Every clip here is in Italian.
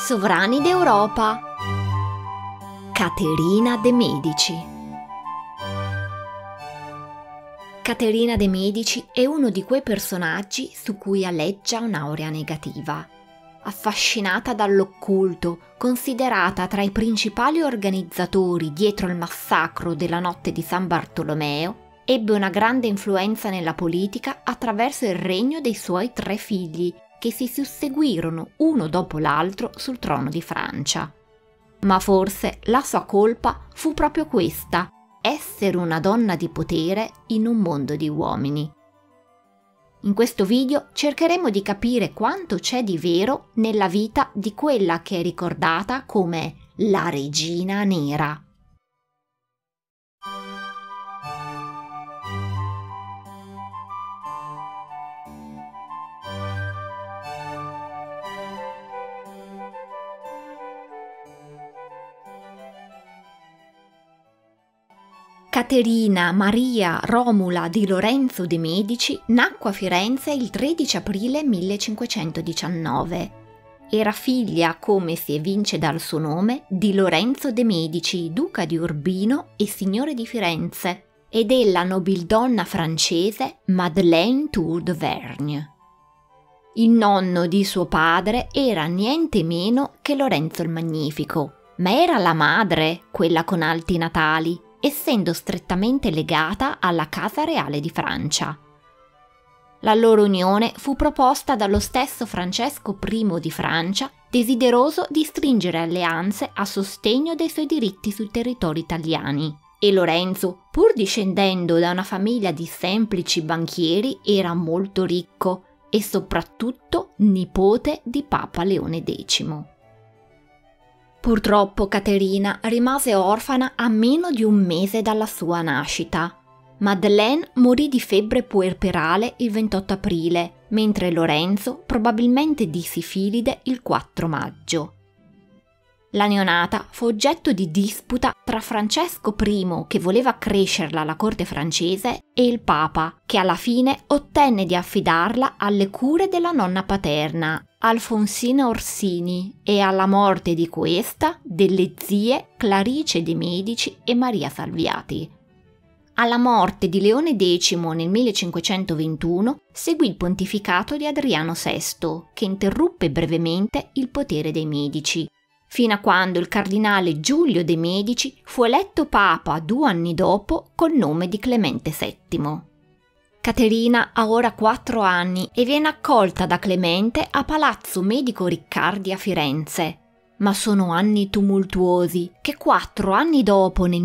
Sovrani d'Europa. Caterina de' Medici. Caterina de' Medici è uno di quei personaggi su cui aleggia un'aurea negativa. Affascinata dall'occulto, considerata tra i principali organizzatori dietro il massacro della notte di San Bartolomeo, ebbe una grande influenza nella politica attraverso il regno dei suoi 3 figli, che si susseguirono uno dopo l'altro sul trono di Francia. Ma forse la sua colpa fu proprio questa: essere una donna di potere in un mondo di uomini. In questo video cercheremo di capire quanto c'è di vero nella vita di quella che è ricordata come la Regina Nera. Caterina Maria Romula di Lorenzo de' Medici nacque a Firenze il 13 aprile 1519. Era figlia, come si evince dal suo nome, di Lorenzo de' Medici, duca di Urbino e signore di Firenze, e della nobildonna francese Madeleine Tour de Vergne. Il nonno di suo padre era niente meno che Lorenzo il Magnifico, ma era la madre quella con alti natali, essendo strettamente legata alla Casa Reale di Francia. La loro unione fu proposta dallo stesso Francesco I di Francia, desideroso di stringere alleanze a sostegno dei suoi diritti sui territori italiani, e Lorenzo, pur discendendo da una famiglia di semplici banchieri, era molto ricco e soprattutto nipote di Papa Leone X. Purtroppo Caterina rimase orfana a meno di un mese dalla sua nascita. Madeleine morì di febbre puerperale il 28 aprile, mentre Lorenzo probabilmente di sifilide il 4 maggio. La neonata fu oggetto di disputa tra Francesco I, che voleva accrescerla alla corte francese, e il Papa, che alla fine ottenne di affidarla alle cure della nonna paterna, Alfonsina Orsini, e alla morte di questa delle zie Clarice de' Medici e Maria Salviati. Alla morte di Leone X nel 1521 seguì il pontificato di Adriano VI, che interruppe brevemente il potere dei Medici, fino a quando il cardinale Giulio de' Medici fu eletto papa 2 anni dopo col nome di Clemente VII. Caterina ha ora 4 anni e viene accolta da Clemente a Palazzo Medico Riccardi a Firenze. Ma sono anni tumultuosi che 4 anni dopo, nel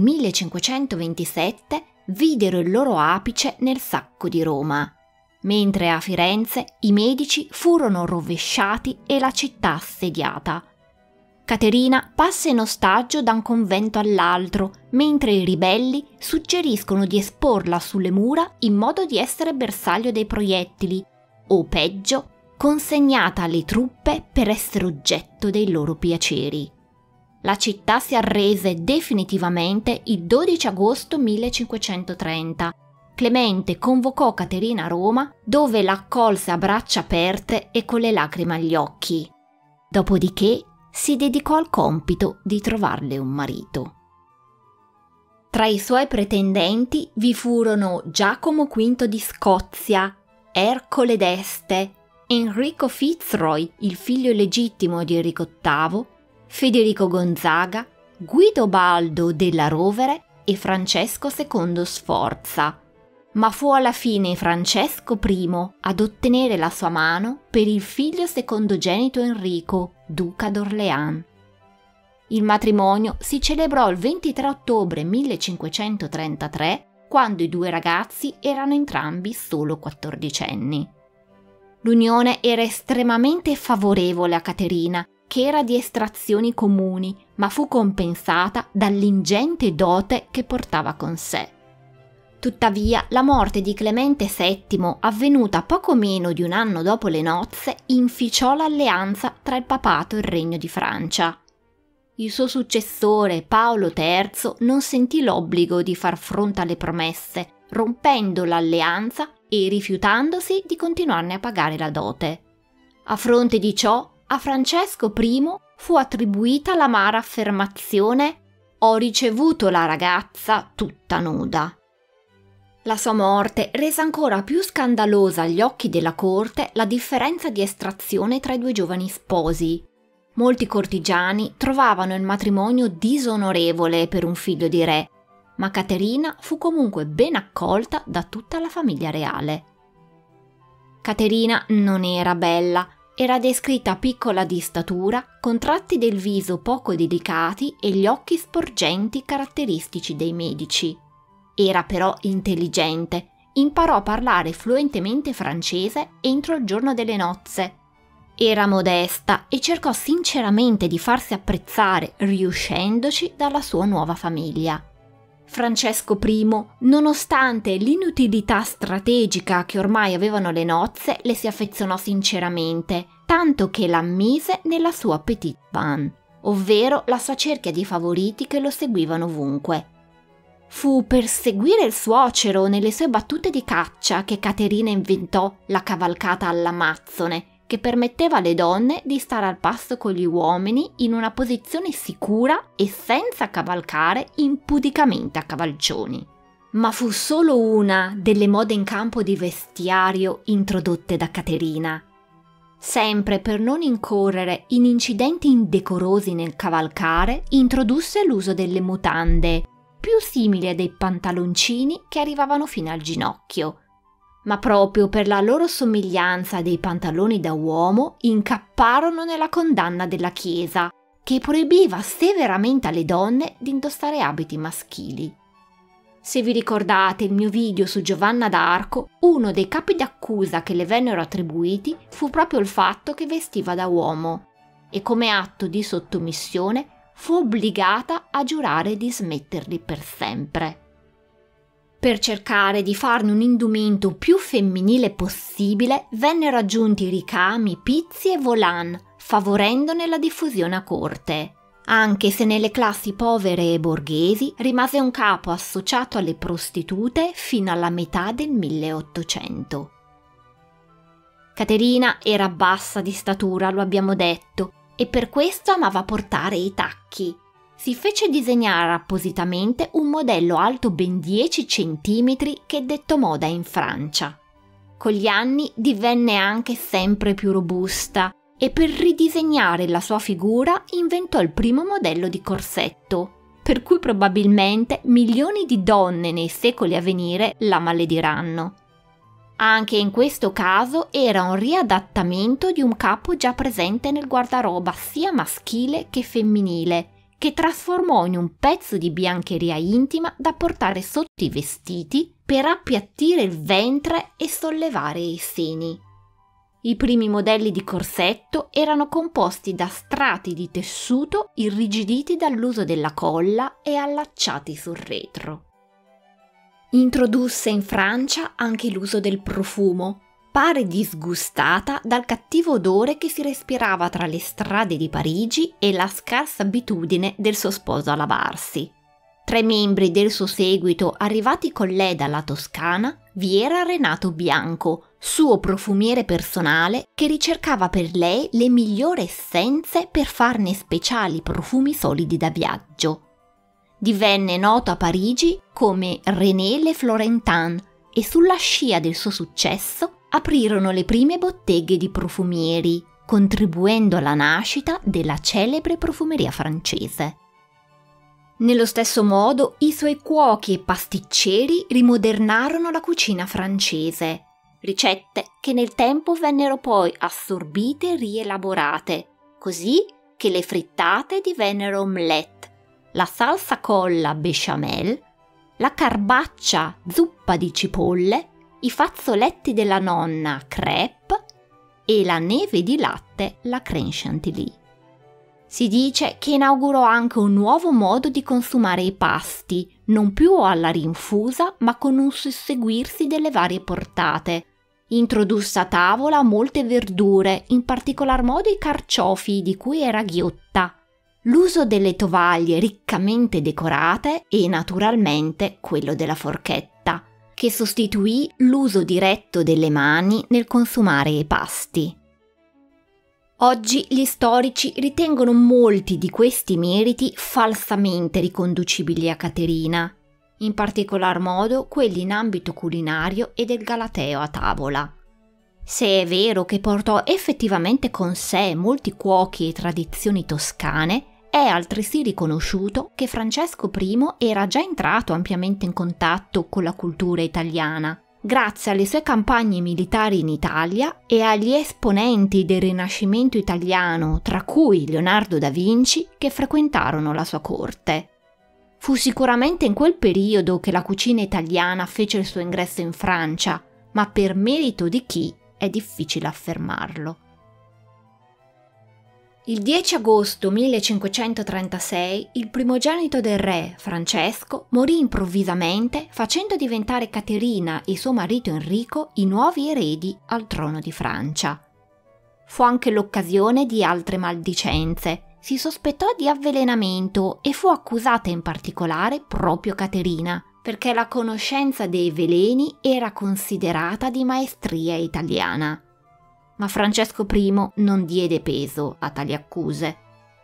1527, videro il loro apice nel Sacco di Roma, mentre a Firenze i Medici furono rovesciati e la città assediata. Caterina passa in ostaggio da un convento all'altro, mentre i ribelli suggeriscono di esporla sulle mura in modo di essere bersaglio dei proiettili, o peggio, consegnata alle truppe per essere oggetto dei loro piaceri. La città si arrese definitivamente il 12 agosto 1530. Clemente convocò Caterina a Roma, dove la accolse a braccia aperte e con le lacrime agli occhi. Dopodiché si dedicò al compito di trovarle un marito. Tra i suoi pretendenti vi furono Giacomo V di Scozia, Ercole d'Este, Enrico Fitzroy, il figlio illegittimo di Enrico VIII, Federico Gonzaga, Guido Baldo della Rovere e Francesco II Sforza, ma fu alla fine Francesco I ad ottenere la sua mano per il figlio secondogenito Enrico, duca d'Orléans. Il matrimonio si celebrò il 23 ottobre 1533, quando i 2 ragazzi erano entrambi solo 14enni. L'unione era estremamente favorevole a Caterina, che era di estrazioni comuni, ma fu compensata dall'ingente dote che portava con sé. Tuttavia, la morte di Clemente VII, avvenuta poco meno di un anno dopo le nozze, inficiò l'alleanza tra il papato e il regno di Francia. Il suo successore, Paolo III, non sentì l'obbligo di far fronte alle promesse, rompendo l'alleanza e rifiutandosi di continuarne a pagare la dote. A fronte di ciò, a Francesco I fu attribuita l'amara affermazione «Ho ricevuto la ragazza tutta nuda». La sua morte rese ancora più scandalosa agli occhi della corte la differenza di estrazione tra i due giovani sposi. Molti cortigiani trovavano il matrimonio disonorevole per un figlio di re, ma Caterina fu comunque ben accolta da tutta la famiglia reale. Caterina non era bella, era descritta piccola di statura, con tratti del viso poco delicati e gli occhi sporgenti caratteristici dei Medici. Era però intelligente, imparò a parlare fluentemente francese entro il giorno delle nozze. Era modesta e cercò sinceramente di farsi apprezzare, riuscendoci, dalla sua nuova famiglia. Francesco I, nonostante l'inutilità strategica che ormai avevano le nozze, le si affezionò sinceramente, tanto che l'ammise nella sua petite bande, ovvero la sua cerchia di favoriti che lo seguivano ovunque. Fu per seguire il suocero nelle sue battute di caccia che Caterina inventò la cavalcata all'Amazzone, che permetteva alle donne di stare al passo con gli uomini in una posizione sicura e senza cavalcare impudicamente a cavalcioni. Ma fu solo una delle mode in campo di vestiario introdotte da Caterina. Sempre per non incorrere in incidenti indecorosi nel cavalcare, introdusse l'uso delle mutande, più simili a dei pantaloncini che arrivavano fino al ginocchio. Ma proprio per la loro somiglianza a dei pantaloni da uomo incapparono nella condanna della Chiesa, che proibiva severamente alle donne di indossare abiti maschili. Se vi ricordate il mio video su Giovanna d'Arco, uno dei capi d'accusa che le vennero attribuiti fu proprio il fatto che vestiva da uomo, e come atto di sottomissione fu obbligata a giurare di smetterli per sempre. Per cercare di farne un indumento più femminile possibile, vennero aggiunti ricami, pizzi e volant, favorendone la diffusione a corte, anche se nelle classi povere e borghesi rimase un capo associato alle prostitute fino alla metà del 1800. Caterina era bassa di statura, lo abbiamo detto, e per questo amava portare i tacchi. Si fece disegnare appositamente un modello alto ben 10 centimetri che dettò moda in Francia. Con gli anni divenne anche sempre più robusta e per ridisegnare la sua figura inventò il primo modello di corsetto, per cui probabilmente milioni di donne nei secoli a venire la malediranno. Anche in questo caso era un riadattamento di un capo già presente nel guardaroba sia maschile che femminile, che trasformò in un pezzo di biancheria intima da portare sotto i vestiti per appiattire il ventre e sollevare i seni. I primi modelli di corsetto erano composti da strati di tessuto irrigiditi dall'uso della colla e allacciati sul retro. Introdusse in Francia anche l'uso del profumo, pare disgustata dal cattivo odore che si respirava tra le strade di Parigi e la scarsa abitudine del suo sposo a lavarsi. Tra i membri del suo seguito arrivati con lei dalla Toscana vi era Renato Bianco, suo profumiere personale che ricercava per lei le migliori essenze per farne speciali profumi solidi da viaggio. Divenne noto a Parigi come René Le Florentin e sulla scia del suo successo aprirono le prime botteghe di profumieri, contribuendo alla nascita della celebre profumeria francese. Nello stesso modo, i suoi cuochi e pasticceri rimodernarono la cucina francese, ricette che nel tempo vennero poi assorbite e rielaborate, così che le frittate divennero omelette, la salsa colla béchamel, la carbaccia zuppa di cipolle, i fazzoletti della nonna crêpe e la neve di latte la crème chantilly. Si dice che inaugurò anche un nuovo modo di consumare i pasti, non più alla rinfusa ma con un susseguirsi delle varie portate. Introdusse a tavola molte verdure, in particolar modo i carciofi di cui era ghiotta, l'uso delle tovaglie riccamente decorate e naturalmente quello della forchetta, che sostituì l'uso diretto delle mani nel consumare i pasti. Oggi gli storici ritengono molti di questi meriti falsamente riconducibili a Caterina, in particolar modo quelli in ambito culinario e del galateo a tavola. Se è vero che portò effettivamente con sé molti cuochi e tradizioni toscane, è altresì riconosciuto che Francesco I era già entrato ampiamente in contatto con la cultura italiana, grazie alle sue campagne militari in Italia e agli esponenti del Rinascimento italiano, tra cui Leonardo da Vinci, che frequentarono la sua corte. Fu sicuramente in quel periodo che la cucina italiana fece il suo ingresso in Francia, ma per merito di chi è difficile affermarlo. Il 10 agosto 1536 il primogenito del re, Francesco, morì improvvisamente facendo diventare Caterina e suo marito Enrico i nuovi eredi al trono di Francia. Fu anche l'occasione di altre maldicenze. Si sospettò di avvelenamento e fu accusata in particolare proprio Caterina, perché la conoscenza dei veleni era considerata di maestria italiana. Ma Francesco I non diede peso a tali accuse.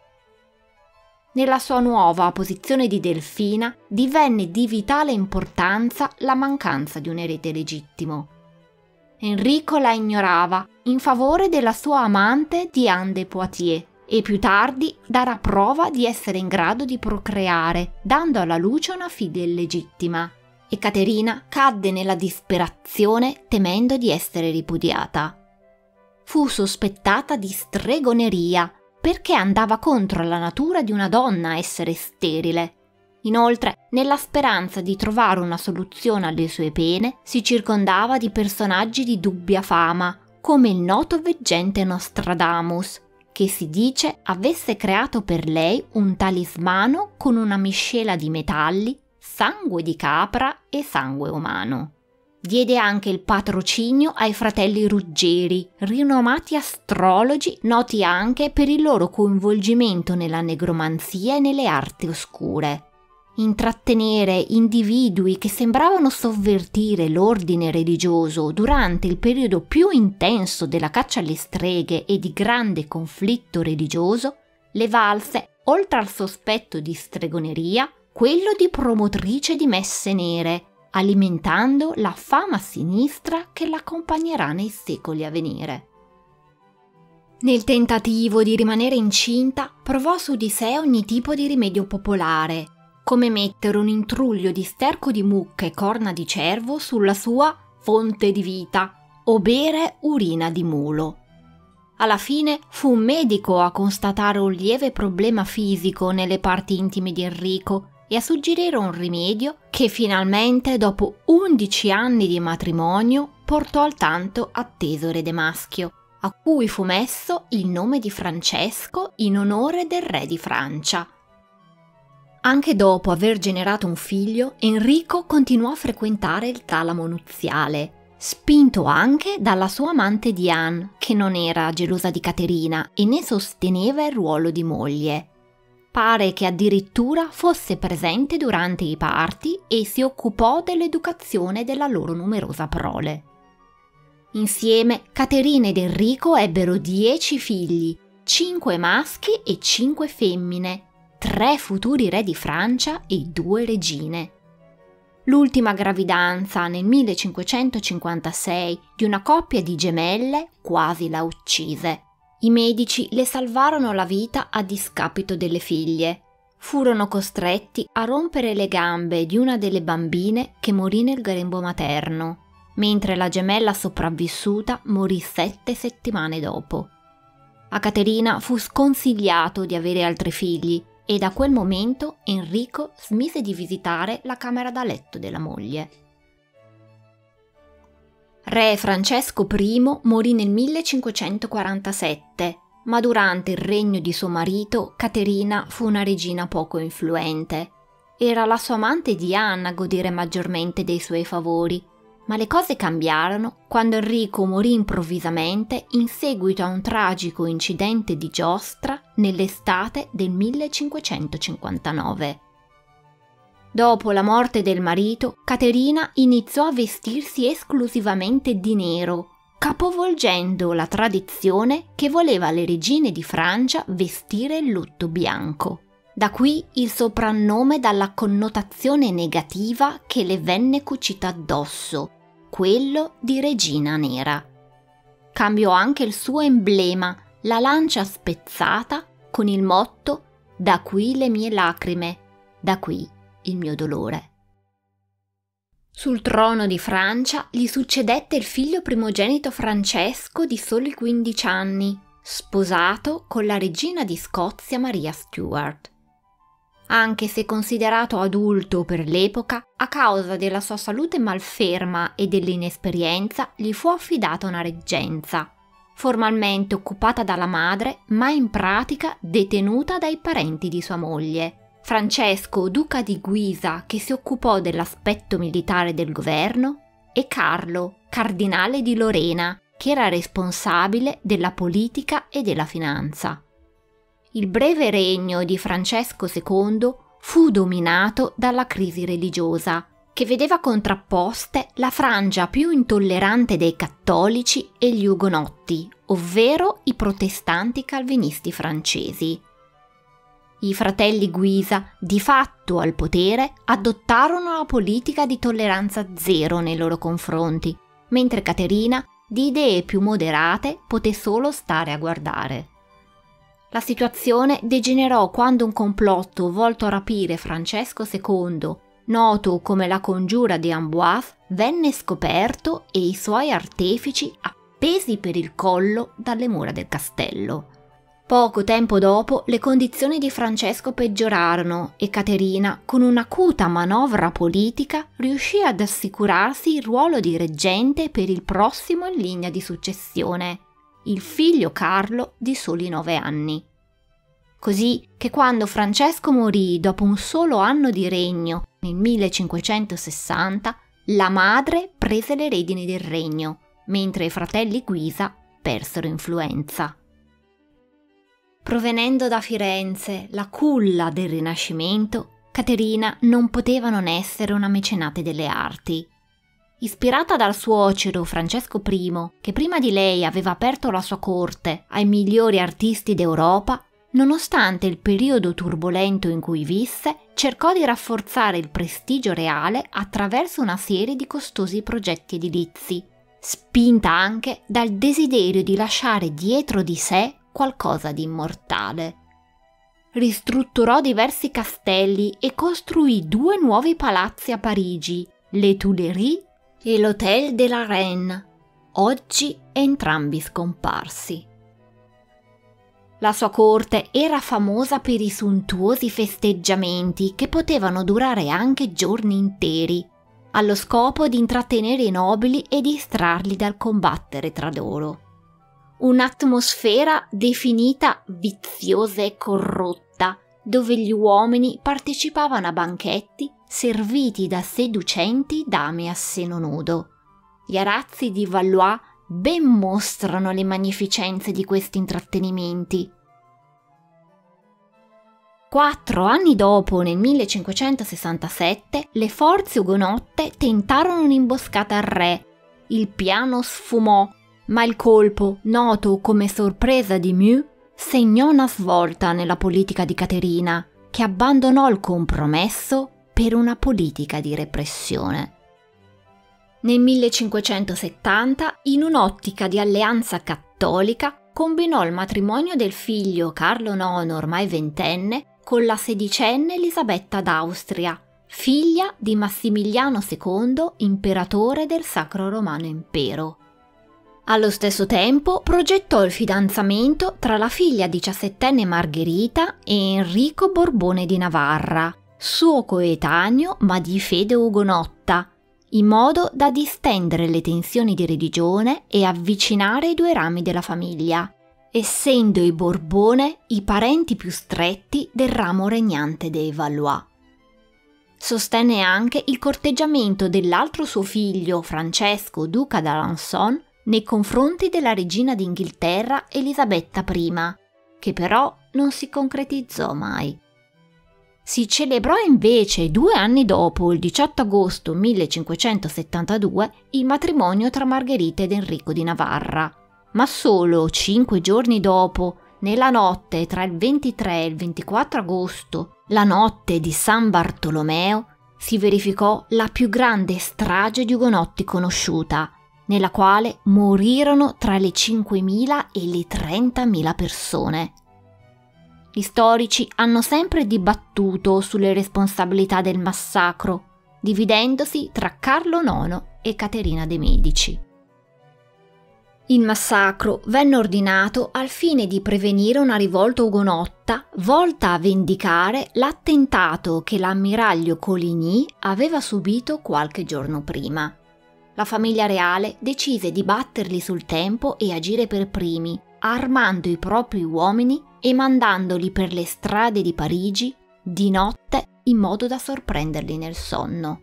Nella sua nuova posizione di Delfina divenne di vitale importanza la mancanza di un erede legittimo. Enrico la ignorava in favore della sua amante Diane de Poitiers e più tardi darà prova di essere in grado di procreare, dando alla luce una figlia illegittima. E Caterina cadde nella disperazione temendo di essere ripudiata. Fu sospettata di stregoneria perché andava contro la natura di una donna essere sterile. Inoltre, nella speranza di trovare una soluzione alle sue pene, si circondava di personaggi di dubbia fama, come il noto veggente Nostradamus, che si dice avesse creato per lei un talismano con una miscela di metalli, sangue di capra e sangue umano. Diede anche il patrocinio ai fratelli Ruggeri, rinomati astrologi noti anche per il loro coinvolgimento nella negromanzia e nelle arti oscure. Intrattenere individui che sembravano sovvertire l'ordine religioso durante il periodo più intenso della caccia alle streghe e di grande conflitto religioso le valse, oltre al sospetto di stregoneria, quello di promotrice di messe nere, alimentando la fama sinistra che l'accompagnerà nei secoli a venire. Nel tentativo di rimanere incinta, provò su di sé ogni tipo di rimedio popolare, come mettere un intruglio di sterco di mucca e corna di cervo sulla sua fonte di vita o bere urina di mulo. Alla fine fu un medico a constatare un lieve problema fisico nelle parti intime di Enrico e a suggerire un rimedio che finalmente, dopo 11 anni di matrimonio, portò al tanto atteso erede maschio, a cui fu messo il nome di Francesco in onore del re di Francia. Anche dopo aver generato un figlio, Enrico continuò a frequentare il talamo nuziale, spinto anche dalla sua amante Diane, che non era gelosa di Caterina e ne sosteneva il ruolo di moglie. Pare che addirittura fosse presente durante i parti e si occupò dell'educazione della loro numerosa prole. Insieme, Caterina ed Enrico ebbero 10 figli, 5 maschi e 5 femmine, 3 futuri re di Francia e 2 regine. L'ultima gravidanza nel 1556 di una coppia di gemelle quasi la uccise. I medici le salvarono la vita a discapito delle figlie. Furono costretti a rompere le gambe di una delle bambine che morì nel grembo materno, mentre la gemella sopravvissuta morì 7 settimane dopo. A Caterina fu sconsigliato di avere altri figli e da quel momento Enrico smise di visitare la camera da letto della moglie. Re Francesco I morì nel 1547, ma durante il regno di suo marito Caterina fu una regina poco influente. Era la sua amante Diana a godere maggiormente dei suoi favori, ma le cose cambiarono quando Enrico morì improvvisamente in seguito a un tragico incidente di giostra nell'estate del 1559. Dopo la morte del marito, Caterina iniziò a vestirsi esclusivamente di nero, capovolgendo la tradizione che voleva le regine di Francia vestire il lutto bianco. Da qui il soprannome dalla connotazione negativa che le venne cucita addosso, quello di regina nera. Cambiò anche il suo emblema, la lancia spezzata, con il motto «Da qui le mie lacrime, da qui il mio dolore». Sul trono di Francia gli succedette il figlio primogenito Francesco di soli 15 anni, sposato con la regina di Scozia Maria Stuart. Anche se considerato adulto per l'epoca, a causa della sua salute malferma e dell'inesperienza, gli fu affidata una reggenza, formalmente occupata dalla madre, ma in pratica detenuta dai parenti di sua moglie. Francesco, duca di Guisa, che si occupò dell'aspetto militare del governo, e Carlo, cardinale di Lorena, che era responsabile della politica e della finanza. Il breve regno di Francesco II fu dominato dalla crisi religiosa, che vedeva contrapposte la frangia più intollerante dei cattolici e gli ugonotti, ovvero i protestanti calvinisti francesi. I fratelli Guisa, di fatto al potere, adottarono la politica di tolleranza zero nei loro confronti, mentre Caterina, di idee più moderate, poté solo stare a guardare. La situazione degenerò quando un complotto volto a rapire Francesco II, noto come la congiura di Amboise, venne scoperto e i suoi artefici appesi per il collo dalle mura del castello. Poco tempo dopo le condizioni di Francesco peggiorarono e Caterina, con un'acuta manovra politica, riuscì ad assicurarsi il ruolo di reggente per il prossimo in linea di successione, il figlio Carlo di soli 9 anni. Così che quando Francesco morì dopo un solo anno di regno, nel 1560, la madre prese le redini del regno, mentre i fratelli Guisa persero influenza. Provenendo da Firenze, la culla del Rinascimento, Caterina non poteva non essere una mecenate delle arti. Ispirata dal suocero Francesco I, che prima di lei aveva aperto la sua corte ai migliori artisti d'Europa, nonostante il periodo turbolento in cui visse, cercò di rafforzare il prestigio reale attraverso una serie di costosi progetti edilizi, spinta anche dal desiderio di lasciare dietro di sé qualcosa di immortale. Ristrutturò diversi castelli e costruì 2 nuovi palazzi a Parigi, le Tuileries e l'Hôtel de la Reine, oggi entrambi scomparsi. La sua corte era famosa per i sontuosi festeggiamenti che potevano durare anche giorni interi, allo scopo di intrattenere i nobili e distrarli dal combattere tra loro. Un'atmosfera definita viziosa e corrotta, dove gli uomini partecipavano a banchetti serviti da seducenti dame a seno nudo. Gli arazzi di Valois ben mostrano le magnificenze di questi intrattenimenti. 4 anni dopo, nel 1567, le forze ugonotte tentarono un'imboscata al re. Il piano sfumò, ma il colpo, noto come sorpresa di Meaux, segnò una svolta nella politica di Caterina, che abbandonò il compromesso per una politica di repressione. Nel 1570, in un'ottica di alleanza cattolica, combinò il matrimonio del figlio Carlo IX, ormai ventenne, con la sedicenne Elisabetta d'Austria, figlia di Massimiliano II, imperatore del Sacro Romano Impero. Allo stesso tempo progettò il fidanzamento tra la figlia 17enne Margherita e Enrico Borbone di Navarra, suo coetaneo ma di fede ugonotta, in modo da distendere le tensioni di religione e avvicinare i 2 rami della famiglia, essendo i Borbone i parenti più stretti del ramo regnante dei Valois. Sostenne anche il corteggiamento dell'altro suo figlio, Francesco, duca d'Alençon, nei confronti della regina d'Inghilterra Elisabetta I, che però non si concretizzò mai. Si celebrò invece 2 anni dopo, il 18 agosto 1572, il matrimonio tra Margherita ed Enrico di Navarra, ma solo 5 giorni dopo, nella notte tra il 23 e il 24 agosto, la notte di San Bartolomeo, si verificò la più grande strage di ugonotti conosciuta, nella quale morirono tra le 5.000 e le 30.000 persone. Gli storici hanno sempre dibattuto sulle responsabilità del massacro, dividendosi tra Carlo IX e Caterina de' Medici. Il massacro venne ordinato al fine di prevenire una rivolta ugonotta volta a vendicare l'attentato che l'ammiraglio Coligny aveva subito qualche giorno prima. La famiglia reale decise di batterli sul tempo e agire per primi, armando i propri uomini e mandandoli per le strade di Parigi di notte in modo da sorprenderli nel sonno.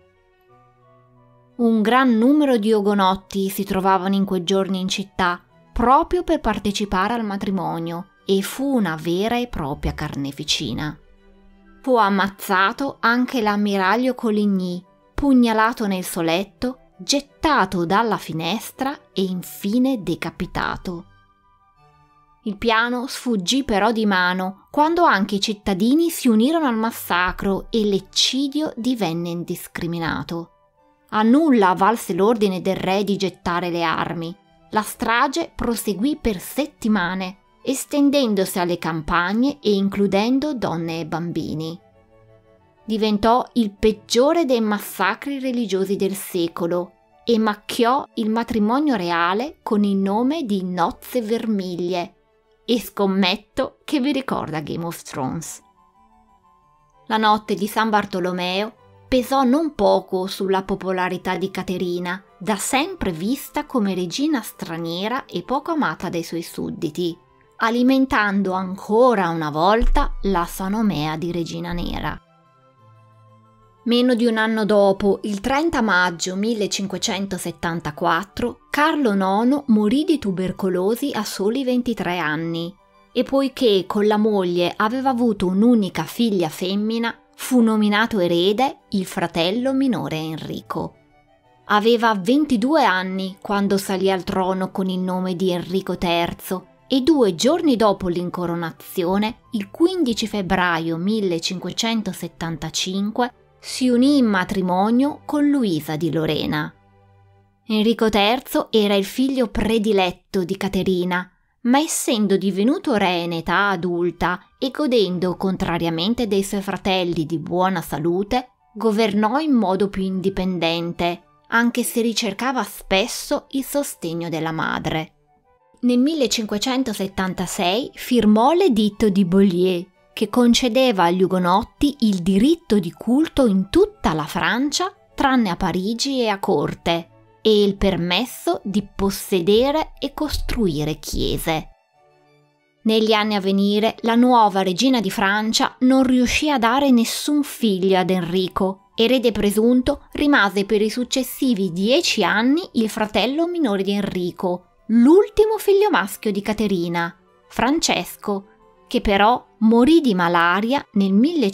Un gran numero di ugonotti si trovavano in quei giorni in città proprio per partecipare al matrimonio e fu una vera e propria carneficina. Fu ammazzato anche l'ammiraglio Coligny, pugnalato nel suo letto, gettato dalla finestra e infine decapitato. Il piano sfuggì però di mano quando anche i cittadini si unirono al massacro e l'eccidio divenne indiscriminato. A nulla valse l'ordine del re di gettare le armi. La strage proseguì per settimane, estendendosi alle campagne e includendo donne e bambini. Diventò il peggiore dei massacri religiosi del secolo e macchiò il matrimonio reale con il nome di Nozze Vermiglie, e scommetto che vi ricorda Game of Thrones. La notte di San Bartolomeo pesò non poco sulla popolarità di Caterina, da sempre vista come regina straniera e poco amata dai suoi sudditi, alimentando ancora una volta la sua nomea di regina nera. Meno di un anno dopo, il 30 maggio 1574, Carlo IX morì di tubercolosi a soli 23 anni e poiché con la moglie aveva avuto un'unica figlia femmina, fu nominato erede il fratello minore Enrico. Aveva 22 anni quando salì al trono con il nome di Enrico III e 2 giorni dopo l'incoronazione, il 15 febbraio 1575, si unì in matrimonio con Luisa di Lorena. Enrico III era il figlio prediletto di Caterina, ma essendo divenuto re in età adulta e godendo, contrariamente dei suoi fratelli, di buona salute, governò in modo più indipendente, anche se ricercava spesso il sostegno della madre. Nel 1576 firmò l'Editto di Beaulieu, che concedeva agli ugonotti il diritto di culto in tutta la Francia, tranne a Parigi e a corte, e il permesso di possedere e costruire chiese. Negli anni a venire, la nuova regina di Francia non riuscì a dare nessun figlio ad Enrico. Erede presunto rimase per i successivi 10 anni il fratello minore di Enrico, l'ultimo figlio maschio di Caterina, Francesco, che però morì di malaria nel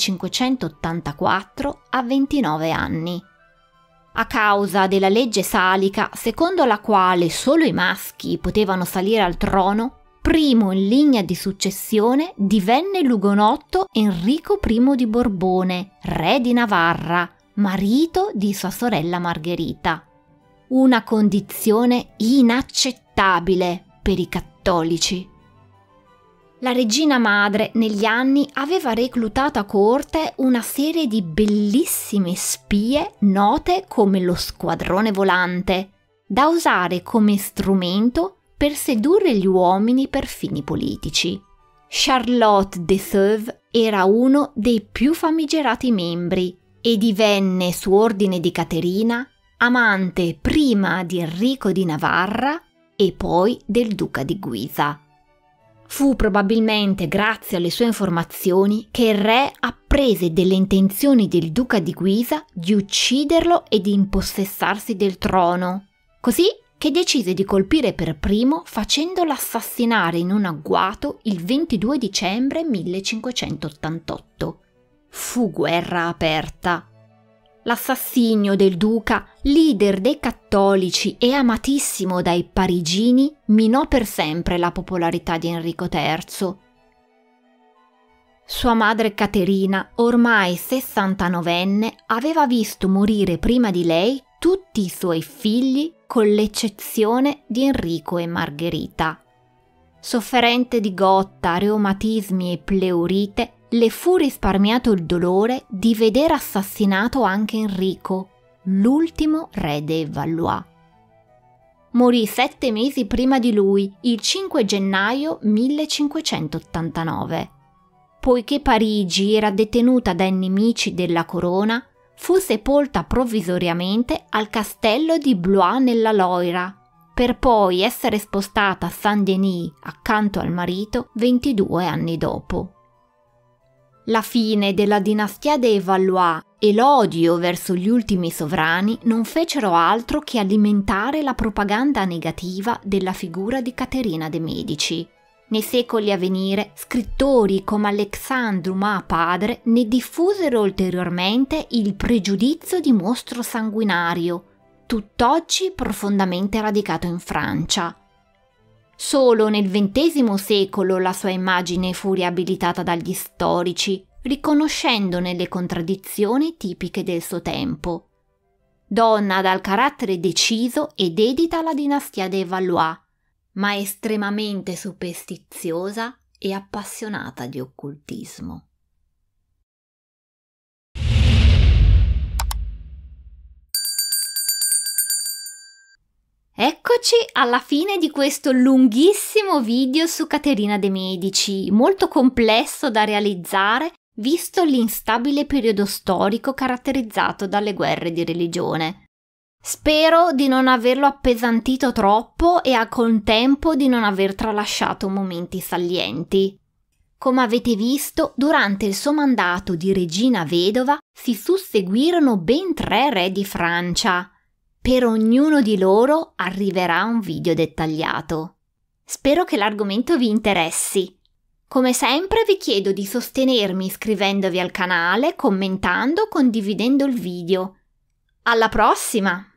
1584 a 29 anni. A causa della legge salica, secondo la quale solo i maschi potevano salire al trono, primo in linea di successione divenne l'ugonotto Enrico I di Borbone, re di Navarra, marito di sua sorella Margherita. Una condizione inaccettabile per i cattolici. La regina madre negli anni aveva reclutato a corte una serie di bellissime spie note come lo Squadrone Volante, da usare come strumento per sedurre gli uomini per fini politici. Charlotte de Sauve era uno dei più famigerati membri e divenne, su ordine di Caterina, amante prima di Enrico di Navarra e poi del duca di Guisa. Fu probabilmente grazie alle sue informazioni che il re apprese delle intenzioni del duca di Guisa di ucciderlo e di impossessarsi del trono, così che decise di colpire per primo facendolo assassinare in un agguato il 22 dicembre 1588. fu guerra aperta. L'assassinio del duca, leader dei cattolici e amatissimo dai parigini, minò per sempre la popolarità di Enrico III. Sua madre Caterina, ormai 69enne, aveva visto morire prima di lei tutti i suoi figli con l'eccezione di Enrico e Margherita. Sofferente di gotta, reumatismi e pleurite, le fu risparmiato il dolore di vedere assassinato anche Enrico, l'ultimo re dei Valois. Morì 7 mesi prima di lui, il 5 gennaio 1589. Poiché Parigi era detenuta dai nemici della corona, fu sepolta provvisoriamente al castello di Blois nella Loira, per poi essere spostata a Saint-Denis accanto al marito 22 anni dopo. La fine della dinastia dei Valois e l'odio verso gli ultimi sovrani non fecero altro che alimentare la propaganda negativa della figura di Caterina de' Medici. Nei secoli a venire, scrittori come Alexandre Dumas padre ne diffusero ulteriormente il pregiudizio di mostro sanguinario, tutt'oggi profondamente radicato in Francia. Solo nel XX secolo la sua immagine fu riabilitata dagli storici, riconoscendone le contraddizioni tipiche del suo tempo. Donna dal carattere deciso e dedita alla dinastia dei Valois, ma estremamente superstiziosa e appassionata di occultismo. Eccoci alla fine di questo lunghissimo video su Caterina de' Medici, molto complesso da realizzare visto l'instabile periodo storico caratterizzato dalle guerre di religione. Spero di non averlo appesantito troppo e al contempo di non aver tralasciato momenti salienti. Come avete visto, durante il suo mandato di regina vedova si susseguirono ben 3 re di Francia. Per ognuno di loro arriverà un video dettagliato. Spero che l'argomento vi interessi. Come sempre vi chiedo di sostenermi iscrivendovi al canale, commentando, condividendo il video. Alla prossima!